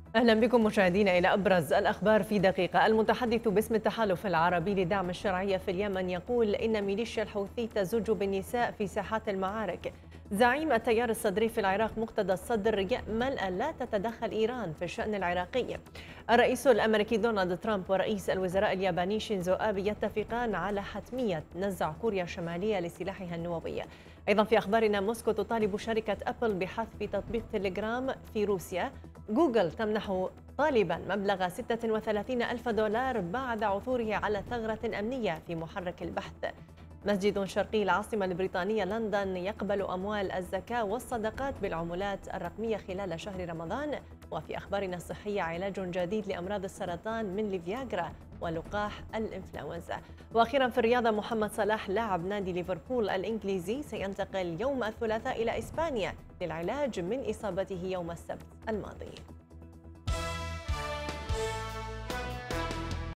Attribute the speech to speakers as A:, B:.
A: أهلا بكم مشاهدينا إلى أبرز الأخبار في دقيقة. المتحدث باسم التحالف العربي لدعم الشرعية في اليمن يقول إن ميليشيا الحوثي تزج بالنساء في ساحات المعارك. زعيم التيار الصدري في العراق مقتدى الصدر يأمل أن لا تتدخل إيران في الشأن العراقي. الرئيس الأمريكي دونالد ترامب ورئيس الوزراء الياباني شينزو آبي يتفقان على حتمية نزع كوريا الشمالية لسلاحها النووي. أيضا في أخبارنا، موسكو تطالب شركة أبل بحذف تطبيق تليجرام في روسيا. جوجل تمنح طالبا مبلغ 36 ألف دولار بعد عثوره على ثغرة أمنية في محرك البحث. مسجد شرقي العاصمة البريطانية لندن يقبل أموال الزكاة والصدقات بالعملات الرقمية خلال شهر رمضان. وفي أخبارنا الصحية، علاج جديد لأمراض السرطان من ليفياغرا ولقاح الإنفلونزا. وأخيرا في الرياضة، محمد صلاح لاعب نادي ليفربول الإنجليزي سينتقل يوم الثلاثاء إلى إسبانيا للعلاج من إصابته يوم السبت الماضي.